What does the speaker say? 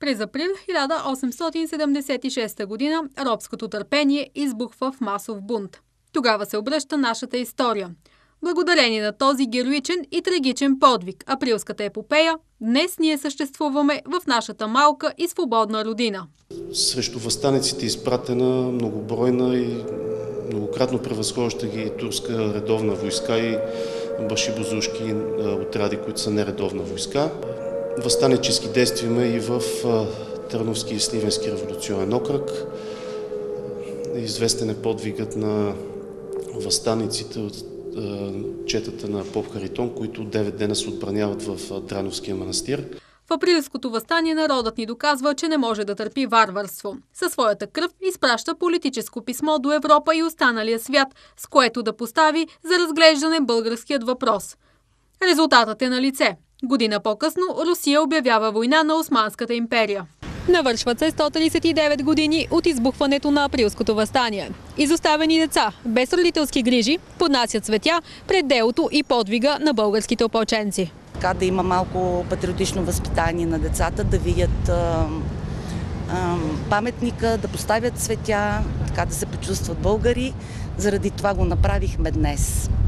През април 1876 година робското търпение избухва в масов бунт. Тогава се обръща нашата история. Благодарение на този героичен и трагичен подвиг, априлската епопея, днес ние съществуваме в нашата малка и свободна родина. Срещу въстаниците е изпратена многобройна и многократно превъзхождаща ги турска редовна войска и башибозушки отряди, които са нередовна войска. Въстанически действия има и в Търновски и Сливенски революционен окръг. Известен е подвигът на въстаниците от четата на поп Харитон, които 9 дена се отбраняват в Драновския манастир. В априлското въстание народът ни доказва, че не може да търпи варварство. Със своята кръв изпраща политическо писмо до Европа и останалия свят, с което да постави за разглеждане българският въпрос. Резултатът е на лице. Година по-късно Русия обявява война на Османската империя. Навършват се 139 години от избухването на априлското въстание. Изоставени деца, без родителски грижи, поднасят цветя пред делото и подвига на българските опълченци. Така да има малко патриотично възпитание на децата, да видят паметника, да поставят цветя, така да се почувстват българи. Заради това го направихме днес.